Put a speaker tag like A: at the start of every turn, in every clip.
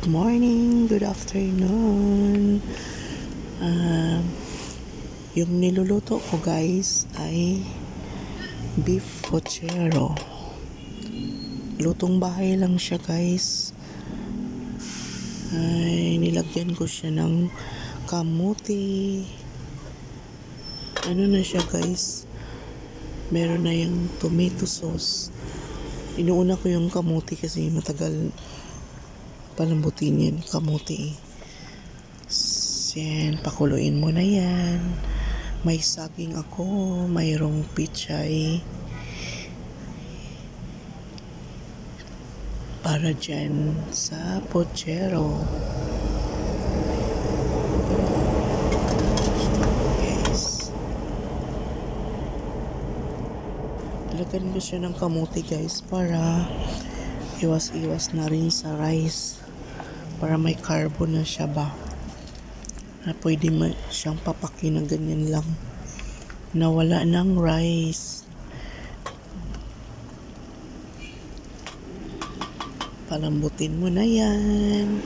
A: Good morning, good afternoon. Yung niluluto ko guys ay beef pochero. Lutong bahay lang siya guys. Ay nilagyan ko siya ng kamuti. Ano na siya guys? Meron na yung tomato sauce. Inuuna ko yung kamuti kasi matagal palambutin yan kamuti. Yan, pakuluin mo na yan. May saging ako, mayroong pichay para dyan sa pochero. Guys, lagyan ko siya ng kamuti guys para iwas-iwas na rin sa rice, para may carbo na siya ba, na pwede siyang papakin na ganyan lang na wala ng rice. Palambutin mo na yan.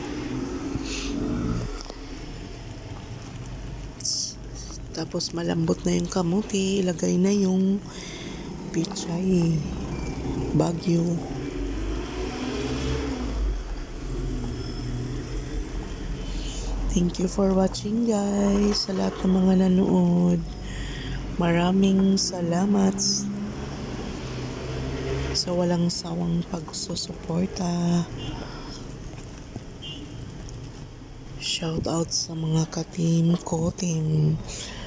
A: Tapos malambot na yung kamuti, ilagay na yung pichay bagyo. Thank you for watching guys. Sa lahat ng mga nanood, maraming salamat sa walang sawang pagsusuporta. Shout out sa mga ka-team ko, team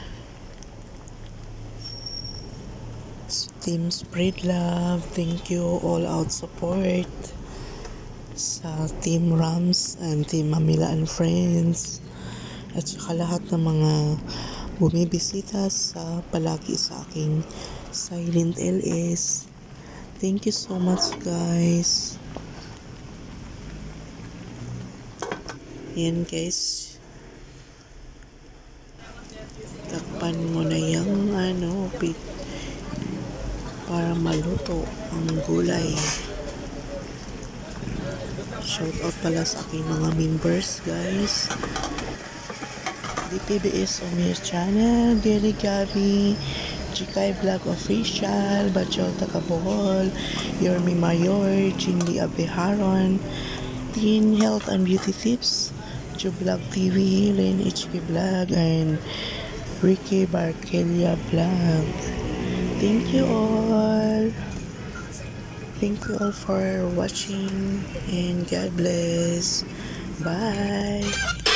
A: Spread Love. Thank you, all out support sa Team Rams and Team Mamila and Friends, at saka lahat ng mga bumibisita sa palagi sa aking Silent LS. Thank you so much guys. Yan guys, takpan mo na yung para maluto ang gulay. Shout out pala sa aking mga members guys. DPBS on your channel, Gary Gabi, Chikay Vlog Official, Bachol Takabohol, Yormi Mayor, Chindy Abeharon, Teen Health and Beauty Tips, Vlog TV, Len HK Vlog, and Ricky Barkelia Vlog. Thank you all. Thank you all for watching and God bless. Bye.